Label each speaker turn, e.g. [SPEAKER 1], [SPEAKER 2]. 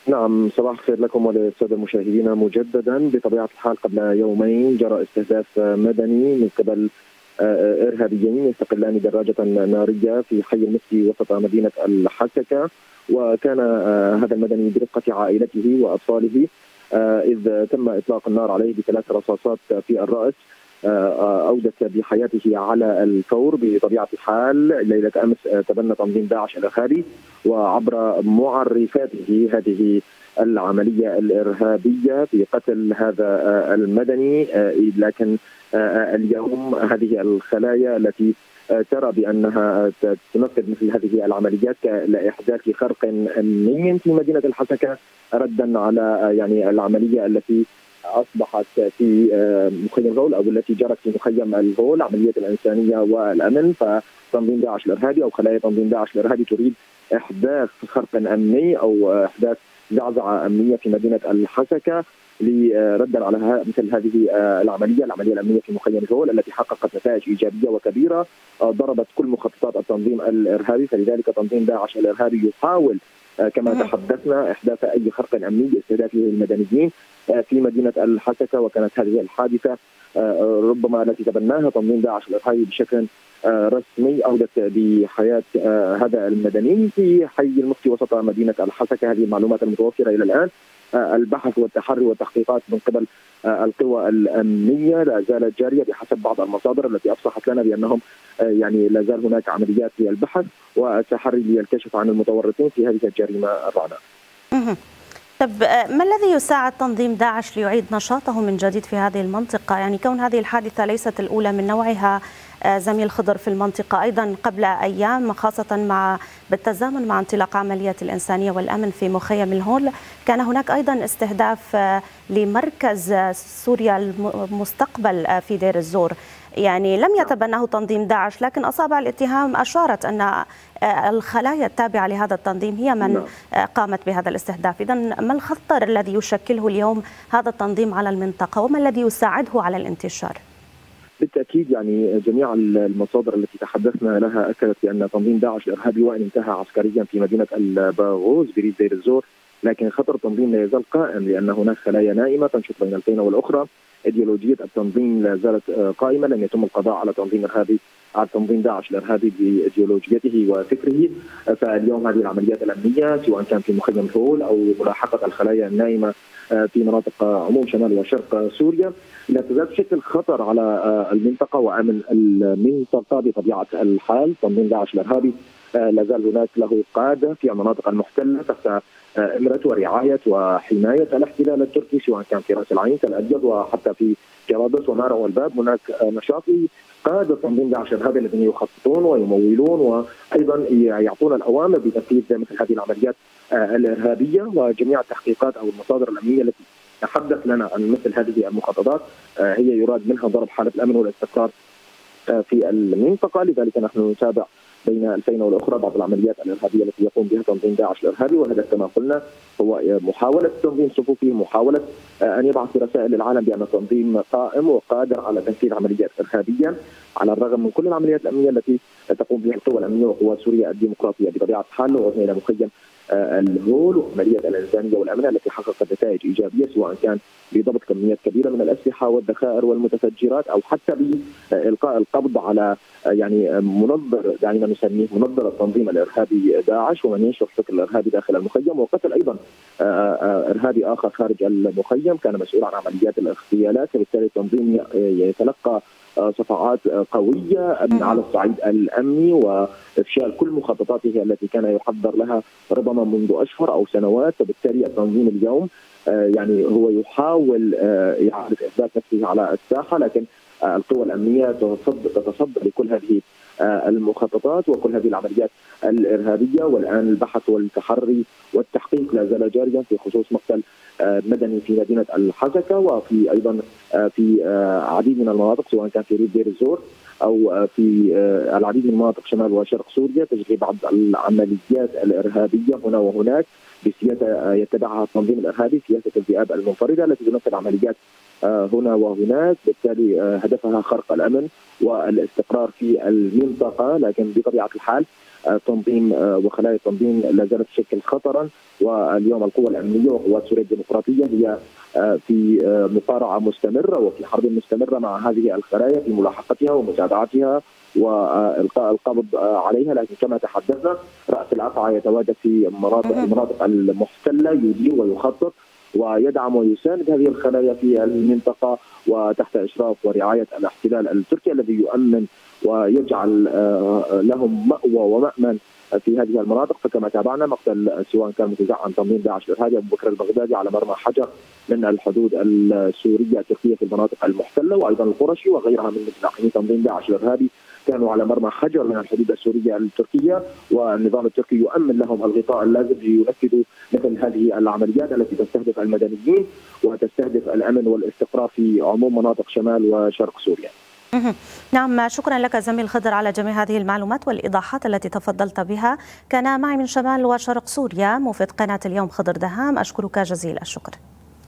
[SPEAKER 1] نعم، صباح الخير لكم وللسادة المشاهدين مجددا. بطبيعة الحال قبل يومين جرى استهداف مدني من قبل إرهابيين يستقلان دراجة نارية في حي المفتي وسط مدينة الحسكة، وكان هذا المدني برفقة عائلته وأطفاله، إذ تم إطلاق النار عليه بثلاث رصاصات في الرأس. أودت بحياته على الفور. بطبيعة الحال ليلة أمس تبنى تنظيم داعش الإرهابي وعبر معرفاته هذه العملية الإرهابية في قتل هذا المدني، لكن اليوم هذه الخلايا التي ترى بأنها تنفذ مثل هذه العمليات لإحداث خرق أمني في مدينة الحسكة، ردا على يعني العملية التي اصبحت في مخيم الغول او التي جرت في مخيم الغول، عمليه الانسانيه والامن. فتنظيم داعش الارهابي او خلايا تنظيم داعش الارهابي تريد احداث خرق امني او احداث زعزعه امنيه في مدينه الحسكه ردا على مثل هذه العمليه الامنيه في مخيم الغول التي حققت نتائج ايجابيه وكبيره، ضربت كل مخططات التنظيم الارهابي. فلذلك تنظيم داعش الارهابي يحاول كما تحدثنا احداث اي خرق امني باستهدافه المدنيين في مدينه الحسكه. وكانت هذه الحادثه ربما التي تبناها تنظيم داعش الارهابي بشكل رسمي اودت بحياه هذا المدني في حي المفتي وسط مدينه الحسكه. هذه المعلومات المتوفره الى الان. البحث والتحري والتحقيقات من قبل القوى الامنيه لا زالت جاريه بحسب بعض المصادر التي افصحت لنا بانهم يعني لا زال هناك عمليات للبحث والتحري للكشف عن المتورطين في هذه الجريمه الرعنه.
[SPEAKER 2] طب ما الذي يساعد تنظيم داعش ليعيد نشاطه من جديد في هذه المنطقة؟ يعني كون هذه الحادثة ليست الأولى من نوعها زميل خضر في المنطقة، أيضا قبل أيام خاصة بالتزامن مع انطلاق عملية الإنسانية والأمن في مخيم الهول كان هناك أيضا استهداف لمركز سوريا المستقبل في دير الزور. يعني لم يتبناه تنظيم داعش، لكن أصابع الاتهام أشارت أن الخلايا التابعة لهذا التنظيم هي من قامت بهذا الاستهداف. إذن ما الخطر الذي يشكله اليوم هذا التنظيم على المنطقة وما الذي يساعده على الانتشار؟
[SPEAKER 1] بالتأكيد يعني جميع المصادر التي تحدثنا لها أكدت بأن تنظيم داعش الإرهابي وإن انتهى عسكريا في مدينة الباغوز بريف دير الزور، لكن خطر التنظيم لا يزال قائم، لأن هناك خلايا نائمة تنشط بين الفينة والأخرى. ايديولوجيه التنظيم لا زالت قائمه، لم يتم القضاء على تنظيم داعش الارهابي بايديولوجيته وفكره. فاليوم هذه العمليات الامنيه سواء كان في مخيم الهول او ملاحقه الخلايا النائمه في مناطق عموم شمال وشرق سوريا لا تزال تشكل خطر على المنطقه وامن المنطقه. بطبيعه الحال تنظيم داعش الارهابي لا زال هناك له قاده في المناطق المحتله تحت إمرة ورعاية وحماية الاحتلال التركي، سواء كان في رأس العين الأبيض وحتى في جرابلس ومارع والباب. هناك نشاط قادة تنظيم داعش الإرهابي الذين يخططون ويمولون وأيضا يعطون الأوامر بتنفيذ مثل هذه العمليات الإرهابية. وجميع التحقيقات أو المصادر الأمنية التي تحدث لنا عن مثل هذه المخططات هي يراد منها ضرب حالة الأمن والاستقرار في المنطقة. لذلك نحن نتابع بين الفينة والأخرى بعض العمليات الإرهابية التي يقوم بها تنظيم داعش الإرهابي، والهدف كما قلنا هو محاولة تنظيم صفوفه، محاولة أن يبعث رسائل للعالم بأن التنظيم قائم وقادر على تنفيذ عمليات إرهابية على الرغم من كل العمليات الأمنية التي تقوم بها القوى الأمنية وقوات سوريا الديمقراطية. بطبيعة الحال وصلنا إلى مخيم الهول وعملية الإنسانية والأمن التي حققت نتائج إيجابية، سواء كان بضبط كميات كبيرة من الأسلحة والذخائر والمتفجرات أو حتى بإلقاء القبض على يعني منظر، دعينا نسميه منظر التنظيم الإرهابي داعش ومن ينشر الفكر الإرهابي داخل المخيم، وقتل أيضا إرهابي آخر خارج المخيم كان مسؤول عن عمليات الاغتيالات. فبالتالي التنظيم يتلقى صفعات قوية على الصعيد الأمني وإفشال كل مخططاته التي كان يحضر لها ربما منذ أشهر أو سنوات. وبالتالي التنظيم اليوم يعني هو يحاول إعادة إثبات نفسه على الساحة، لكن القوى الأمنية تتصدى لكل هذه المخططات وكل هذه العمليات الإرهابية. والآن البحث والتحري والتحقيق لا زال جاريا في خصوص مقتل مدني في مدينة الحسكة وفي أيضا في عديد من المناطق سواء كان في ريف دير الزور أو في العديد من مناطق شمال وشرق سوريا تجري بعض العمليات الإرهابية هنا وهناك بسياسة يتبعها التنظيم الإرهابي، سياسة الذئاب المنفردة التي تنفذ عمليات هنا وهناك، بالتالي هدفها خرق الأمن والاستقرار في المنطقة. لكن بطبيعة الحال تنظيم وخلايا التنظيم لا زالت تشكل خطرا، واليوم القوى الأمنية وقوات سوريا الديمقراطية هي في مصارعة مستمرة وفي حرب مستمرة مع هذه الخلايا في ملاحقتها ومتابعتها والقاء القبض عليها. لكن كما تحدثنا راس الافعى يتواجد في المناطق المحتله، يدير ويخطط ويدعم ويساند هذه الخلايا في المنطقه، وتحت اشراف ورعايه الاحتلال التركي الذي يؤمن ويجعل لهم مأوى ومأمن في هذه المناطق. فكما تابعنا مقتل سواء كان متزعم تنظيم داعش الارهابي ابو بكر البغدادي على مرمى حجر من الحدود السوريه التركيه في المناطق المحتله، وايضا القرشي وغيرها من متزعمي تنظيم داعش الارهابي كانوا على مرمى حجر من الحدود السوريه التركيه، والنظام التركي يؤمن لهم الغطاء اللازم لينفذوا مثل هذه العمليات التي تستهدف المدنيين وتستهدف الامن والاستقرار في عموم مناطق شمال وشرق سوريا.
[SPEAKER 2] نعم، شكرا لك زميل خضر على جميع هذه المعلومات والإيضاحات التي تفضلت بها. كان معي من شمال وشرق سوريا موفد قناة اليوم خضر دهام، أشكرك جزيل الشكر.